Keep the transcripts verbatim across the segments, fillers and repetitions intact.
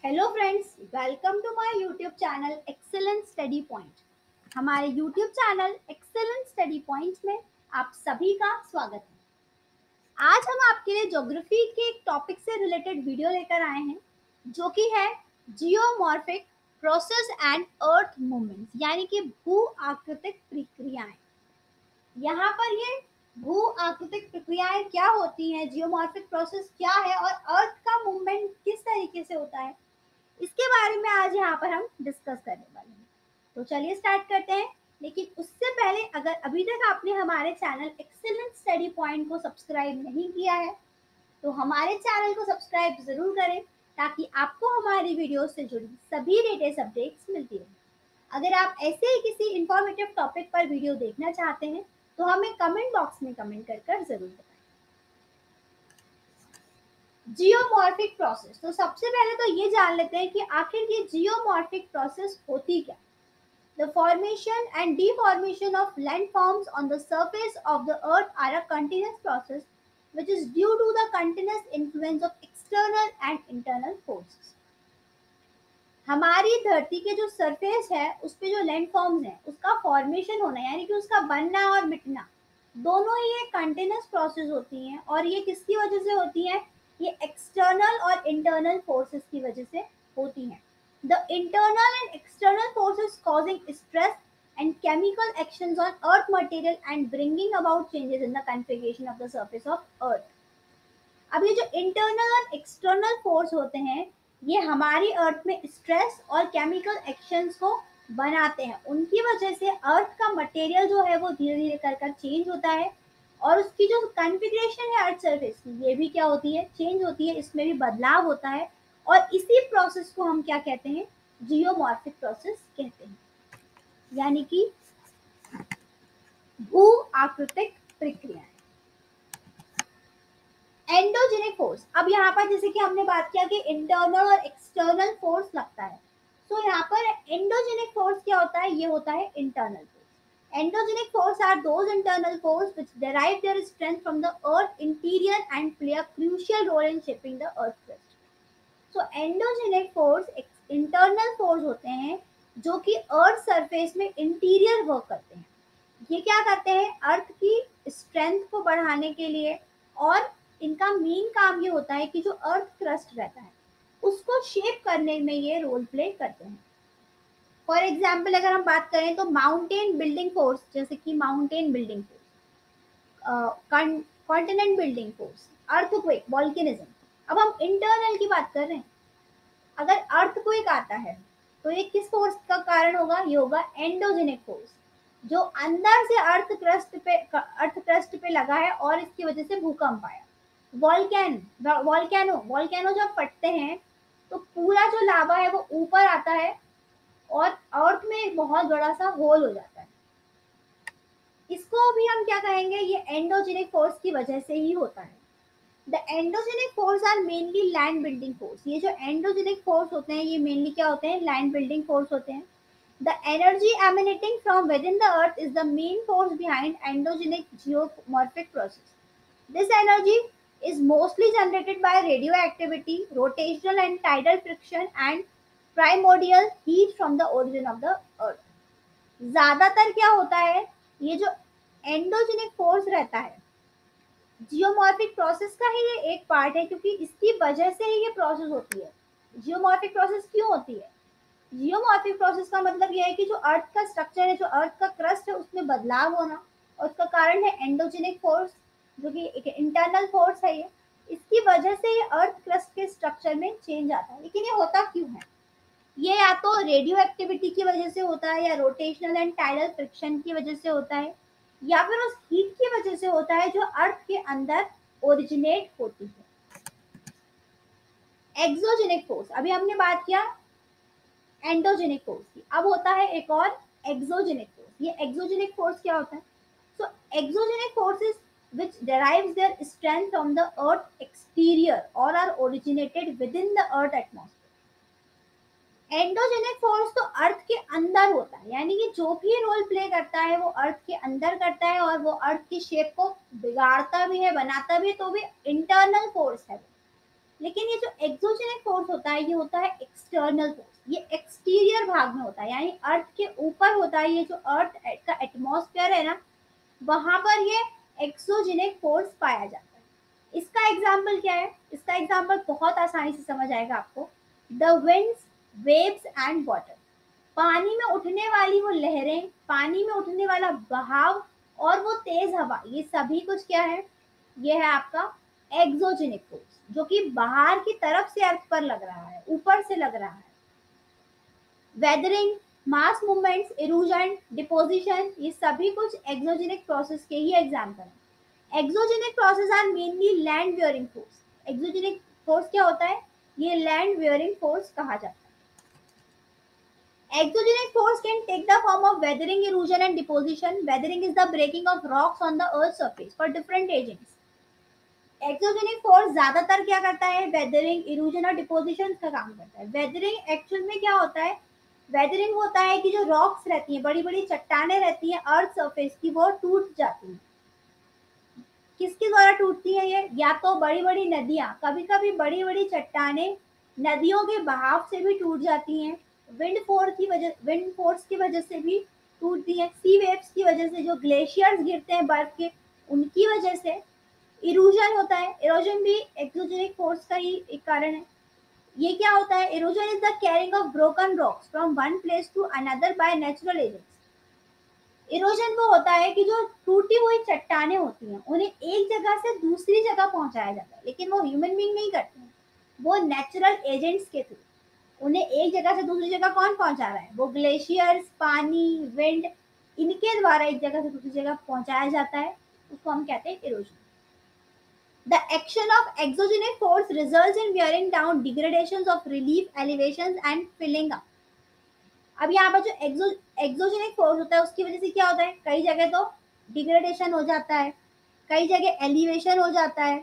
Hello friends, welcome to my YouTube channel excellent study point. हमारे YouTube channel excellent study point में आप सभी का स्वागत है। आज हम आपके लिए ज्योग्राफी के एक टॉपिक से रिलेटेड वीडियो लेकर आए हैं, जो कि है geomorphic process and earth movements, यानी कि भू आकृतिक प्रक्रियाएं। यहाँ पर ये भू आकृतिक प्रक्रियाएं क्या होती हैं, जियोमॉर्फिक प्रोसेस क्या है और अर्थ का मूवमेंट किस तरीके से होता है, इसके बारे में आज यहाँ पर हम डिस्कस करने वाले हैं। तो चलिए स्टार्ट करते हैं। लेकिन उससे पहले अगर अभी तक आपने हमारे चैनल एक्सेलेंट स्टडी पॉइंट को सब्सक्राइब नहीं किया है तो हमारे चैनल को सब्सक्राइब जरूर करें, ताकि आपको हमारी वीडियो से जुड़ी सभी लेटेस्ट अपडेट्स मिलती रहे। अगर आप ऐसे ही किसी इंफॉर्मेटिव टॉपिक पर वीडियो देखना चाहते हैं तो हमें कमेंट बॉक्स में कमेंट कर कर जरूर बताएं। जियोमॉर्फिक प्रोसेस, तो सबसे पहले तो ये जान लेते हैं कि आखिर ये जियोमॉर्फिक प्रोसेस होती क्या। The formation and deformation of landforms on the surface of the earth are a continuous process which is due to the continuous influence of external and internal forces। हमारी धरती के जो सरफेस है उस पे जो लैंडफॉर्म्स है उसका फॉर्मेशन होना, यानी कि उसका बनना और मिटना, दोनों ही एक कंटिन्यूअस प्रोसेस होती हैं। और ये किसकी वजह से होती है? ये एक्सटर्नल और इंटरनल फोर्सेस की वजह से होती हैं। The internal and external forces causing stress and chemical actions on earth material and bringing about changes in the configuration of the surface of earth। अब ये जो इंटरनल और एक्सटर्नल फोर्स होते हैं ये हमारी अर्थ में स्ट्रेस और केमिकल एक्शंस को बनाते हैं। उनकी वजह से अर्थ का मटेरियल जो है वो धीरे धीरे कर कर चेंज होता है और उसकी जो कॉन्फ़िगरेशन है अर्थ सरफेस की ये भी क्या होती है? चेंज होती है, इसमें भी बदलाव होता है। और इसी प्रोसेस को हम क्या कहते हैं? जियोमॉर्फिक प्रोसेस कहते हैं, यानी कि भू आकृतिक प्रक्रियाएं। एंडोजेनिक फोर्स, अब यहाँ पर जैसे कि हमने बात किया कि इंटरनल और एक्सटर्नल फोर्स लगता है, तो यहाँ पर एंडोजेनिक फोर्स क्या होता है? ये होता है internal force. Endogenic force are those internal force which derive their strength from the earth interior and play a crucial role in shaping the earth crust। तो एंडोजेनिक फोर्स इंटरनल फोर्स होते हैं जो कि अर्थ सरफेस में interior work करते हैं। ये क्या करते हैं? अर्थ की स्ट्रेंथ को बढ़ाने के लिए, और इनका मेन काम ये होता है कि जो अर्थ क्रस्ट रहता है उसको शेप करने में ये रोल प्ले करते हैं। फॉर एग्जाम्पल अगर हम बात करें तो माउंटेन बिल्डिंग फोर्स, जैसे कि mountain building force, continent building force, earthquake, volcanism. अब हम इंटरनल की बात कर रहे हैं। अगर अर्थक्वेक आता है तो ये किस फोर्स का कारण होगा? ये होगा एंडोजेनिक फोर्स, जो अंदर से अर्थ क्रस्ट पे अर्थ क्रस्ट पे लगा है और इसकी वजह से भूकंप आया। वॉल्केन वॉल्केनो वॉल्केनो जब फटते हैं तो पूरा जो लावा है वो ऊपर आता है और अर्थ में एक बहुत बड़ा सा होल हो जाता है। इसको भी हम क्या कहेंगे? ये एंडोजेनिक फोर्स की वजह से ही होता है। The endogenic force are mainly land building force. ये जो एंडोजेनिक फोर्स होते हैं ये मेनली क्या होते हैं? लैंड बिल्डिंग फोर्स होते हैं। The energy emanating from within the earth is the main force behind endogenic geomorphic process। This energy is mostly generated by radioactivity, rotational and tidal friction and primordial heat from the origin of the earth। ज्यादातर क्या होता है? ये जो endogenic force रहता है geomorphic process का ही ये एक पार्ट है, क्योंकि इसकी वजह से ही ये प्रोसेस होती है। जियोमॉर्फिक प्रोसेस क्यों होती है? जियोमॉर्फिक प्रोसेस का मतलब यह है कि जो अर्थ का स्ट्रक्चर है, जो अर्थ का क्रस्ट है, उसमें बदलाव होना, और उसका कारण है एंडोजेनिक फोर्स, जो कि एक इंटरनल फोर्स है। ये इसकी वजह से ये अर्थ क्रस्ट के स्ट्रक्चर में चेंज आता है। लेकिन ये होता क्यों है? ये या तो रेडियो एक्टिविटी की वजह से होता है, या रोटेशनल एंड टाइडल फ्रिक्शन की वजह से होता है, या फिर उस हीट की वजह से होता है जो अर्थ के अंदर ओरिजिनेट होती है। एक्सोजेनिक फोर्स, अभी हमने बात किया एंडोजेनिक फोर्स की, अब होता है एक और एक्सोजेनिक फोर्स। ये एक्सोजेनिक फोर्स क्या होता है? So exogenic forces which derives their strength from the earth exterior or are originated within the earth atmosphere। Endogenic force तो अर्थ के अंदर होता है, यानी कि जो भी रोल प्ले करता है वो अर्थ के अंदर करता है, और वो अर्थ की शेप को बिगाड़ता भी है, बनाता भी है, तो भी इंटरनल फोर्स है। लेकिन ये जो एक्सोजेनिक फोर्स होता है ये होता है एक्सटर्नल फोर्स, ये एक्सटीरियर भाग में होता है, यानी अर्थ के ऊपर होता है। ये जो अर्थ का एटमॉस्फेयर है ना, वहां पर ये एक्सोजेनिक फोर्स पाया जाता है। इसका एग्जाम्पल क्या है? इसका एग्जाम्पल बहुत आसानी से समझ आएगा आपको। The winds, waves and water, पानी में उठने वाली वो लहरें, पानी में उठने वाला बहाव और वो तेज हवा, ये सभी कुछ क्या है? ये है आपका एक्सोजेनिक फोर्स, जो कि बाहर की तरफ से अर्थ पर लग रहा है, ऊपर से लग रहा है। Weathering, mass movements, erosion, deposition, ये सभी कुछ एक्सोजेनिक प्रोसेस के ही एग्जाम्पल हैं। Exogenic process are mainly land wearing force. Exogenic force क्या होता है? ये लैंड वियरिंग फोर्स कहा जाता है। Exogenous force can take the form of weathering, erosion and deposition. Weathering is the breaking of rocks on the earth's surface for different agents. Exogenic force ज्यादातर क्या करता है? वेदरिंग, इरोजन और deposition का काम करता है। वेदरिंग एक्चुअल में क्या होता है? वेदरिंग होता है कि जो रॉक्स रहती हैं, बड़ी बड़ी चट्टाने रहती हैं अर्थ सरफेस की, वो टूट जाती हैं। किसके द्वारा टूटती है ये? या तो बड़ी बड़ी नदियां, कभी कभी बड़ी बड़ी चट्टाने नदियों के बहाव से भी टूट जाती हैं। विंड फोर्स की वजह विंड फोर्स की वजह से भी टूटती हैं। सी वेव्स की वजह से, जो ग्लेशियर्स गिरते हैं बर्फ के, उनकी वजह से। इरोजन होता है, इरोजन भी एक्सोजेनिक फोर्स का ही एक कारण है। ये क्या होता है? Erosion is the carrying of broken rocks from one place to another by natural agents. Erosion वो होता है कि जो टूटी हुई चट्टाने होती हैं, उन्हें एक जगह से दूसरी जगह पहुंचाया जाता है, लेकिन वो ह्यूमन बीइंग नहीं करते हैं, वो नेचुरल एजेंट्स के थ्रू। उन्हें एक जगह से दूसरी जगह कौन पहुंचा रहा है? वो ग्लेशियर्स, पानी, विंड, इनके द्वारा एक जगह से दूसरी जगह पहुंचाया जाता है। उसको हम कहते हैं erosion. The action of exogenic force results in wearing down, degradations of relief, elevations and filling up. अब यहाँ पर जो एक्सो एक्सोजेनिक फोर्स होता है उसकी वजह से क्या होता है? कई जगह तो डिग्रेडेशन हो जाता है, कई जगह एलिवेशन हो जाता है,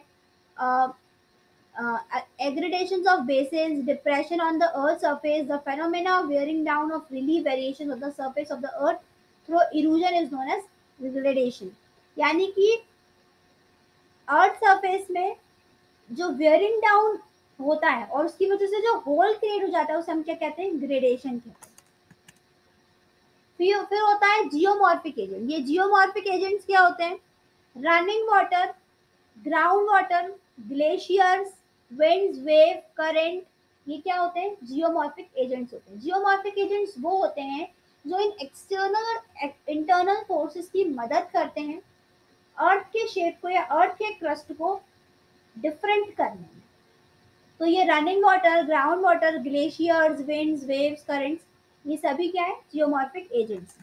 aggregations of basins, depression on the earth's surface. The phenomena of wearing down of relief variations of the surface of the earth through erosion is known as degradation. यानी कि अर्थ सरफेस में जो wearing down होता है और उसकी वजह से जो होल क्रिएट हो जाता है, उसे हम क्या कहते हैं? ग्रेडेशन कहते हैं। फिर फिर होता है जियोमॉर्फिक एजेंट। ये जियोमॉर्फिक एजेंट्स क्या होते हैं? Running water, ground water, glaciers, winds, wave, current, ये क्या होते हैं? जियोमॉर्फिक एजेंट्स होते हैं। जियोमॉर्फिक एजेंट्स वो होते हैं जो इन एक्सटर्नल और इंटरनल फोर्सेस की मदद करते हैं अर्थ के शेप को या अर्थ के क्रस्ट को डिफरेंट करने में। तो ये running water, ground water, glaciers, winds, waves, currents, ये सभी क्या है? Geomorphic agents.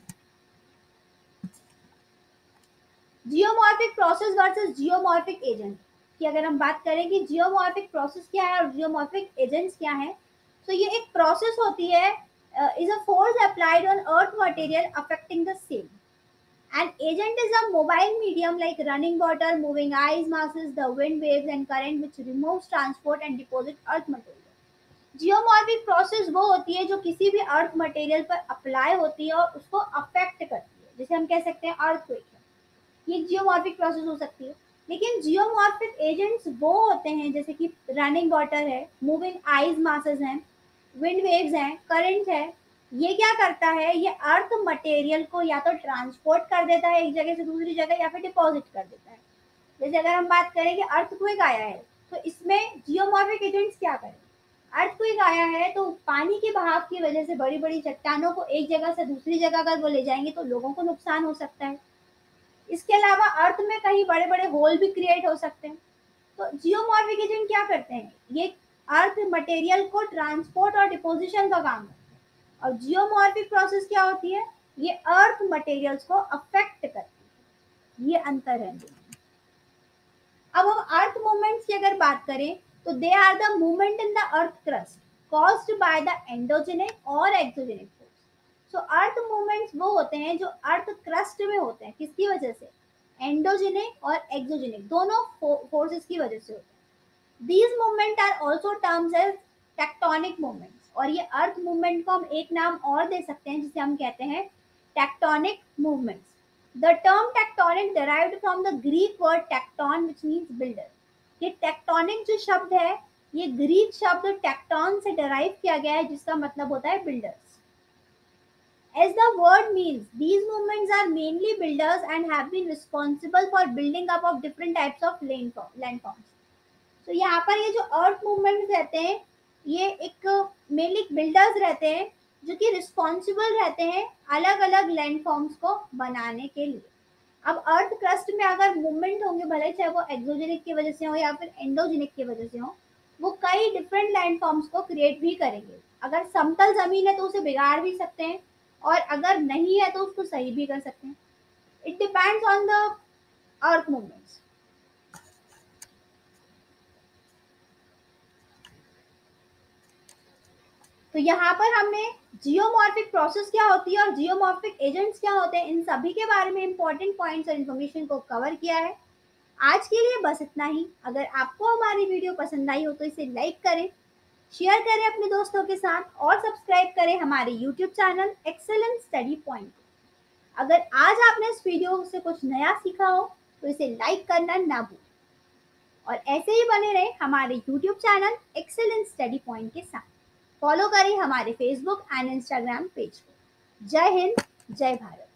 Geomorphic process versus geomorphic agent की अगर हम बात करें कि जियोमॉर्फिक प्रोसेस क्या है और जियोमॉर्फिक एजेंट्स क्या है, तो ये एक प्रोसेस होती है, is a force applied on earth material affecting the same. An agent is a mobile medium like running water, moving ice masses, the wind, waves and current which removes, transport and deposit earth material. Geomorphic process वो होती है जो किसी भी earth material पर apply होती है और उसको अफेक्ट करती है, जैसे हम कह सकते हैं अर्थक्वेक है, ये जियोमॉर्फिक प्रोसेस हो सकती है। लेकिन जियोमॉर्फिक एजेंट्स वो होते हैं जैसे कि रनिंग वाटर है, मूविंग आइस मासेस हैं, विंड वेव्स हैं, करंट है। ये क्या करता है? ये अर्थ मटेरियल को या तो ट्रांसपोर्ट कर देता है एक जगह से दूसरी जगह या फिर डिपॉजिट कर देता है। जैसे अगर हम बात करें कि अर्थक्वेक आया है, तो इसमें जियोमॉर्फिक एजेंट्स क्या करें? अर्थक्वेक आया है तो पानी के बहाव की वजह से बड़ी बड़ी चट्टानों को एक जगह से दूसरी जगह अगर वो ले जाएंगे तो लोगों को नुकसान हो सकता है। इसके अलावा अर्थ में कहीं बड़े बड़े होल भी क्रिएट हो सकते हैं। तो जियोमॉर्फिक एजेंट क्या करते हैं? ये अर्थ मटेरियल को ट्रांसपोर्ट और डिपोजिशन का काम करते हैं। और जियोमॉर्फिक प्रोसेस क्या होती है? ये अर्थ मटेरियल्स को अफेक्ट करती है। ये अंतर है। अब हम अर्थ मूवमेंट्स की अगर बात करें तो they are the movement in the earth crust caused by the endogenic और exogenic force. So earth movements वो होते हैं जो अर्थ क्रस्ट में होते हैं, किसकी वजह से? एंडोजेनिक और एक्सोजेनिक दोनों फोर्सेस की वजह से होते हैं। These movement are also terms as tectonic movements. और ये अर्थ मूवमेंट को हम एक नाम और दे सकते हैं जिसे हम कहते हैं tectonic movements. The term tectonic derived from the Greek word tecton which means builder. ये टेक्टोनिक जो शब्द है ये ग्रीक शब्द टेक्टोन से डराइव किया गया है, जिसका मतलब होता है builders. As the word means, these movements are mainly builders and have been responsible for building up of different types of landforms. तो यहाँ पर ये जो अर्थ मूवमेंट्स रहते हैं, ये एक मेनली बिल्डर्स रहते हैं जो कि रिस्पॉन्सिबल रहते हैं अलग अलग लैंड फॉर्म्स को बनाने के लिए. अब अर्थ क्रस्ट में अगर मूवमेंट होंगे, भले चाहे वो एक्सोजेनिक की वजह से हो या फिर एंडोजेनिक की वजह से हो, वो कई डिफरेंट लैंड फॉर्म्स को क्रिएट भी करेंगे. अगर समतल जमीन है तो उसे बिगाड़ भी सकते हैं, और अगर नहीं है तो उसको सही भी कर सकते हैं. It depends on the earth movements. तो यहाँ पर हमने जियोमॉर्फिक प्रोसेस क्या होती है और जियोमॉर्फिक एजेंट्स क्या होते हैं, इन सभी के बारे में इंपॉर्टेंट पॉइंट्स और इन्फॉर्मेशन को कवर किया है. आज के लिए बस इतना ही. अगर आपको हमारी वीडियो पसंद आई हो तो इसे लाइक करें, शेयर करें अपने दोस्तों के साथ, और सब्सक्राइब करें हमारे YouTube channel excellence study point. अगर आज आपने इस वीडियो से कुछ नया सीखा हो तो इसे लाइक करना ना भूलें, और ऐसे ही बने रहे हमारे YouTube channel excellence study point के साथ. फॉलो करें हमारे फेसबुक एंड इंस्टाग्राम पेज को. जय हिंद, जय भारत.